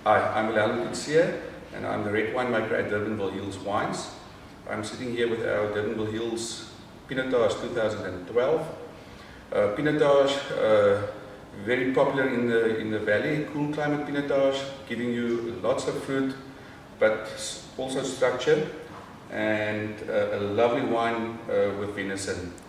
Hi, I'm Wilhelm Coetzee, and I'm the red winemaker at Durbanville Hills Wines. I'm sitting here with our Durbanville Hills Pinotage 2012. Pinotage, very popular in the valley, cool climate Pinotage, giving you lots of fruit, but also structure, and a lovely wine with venison.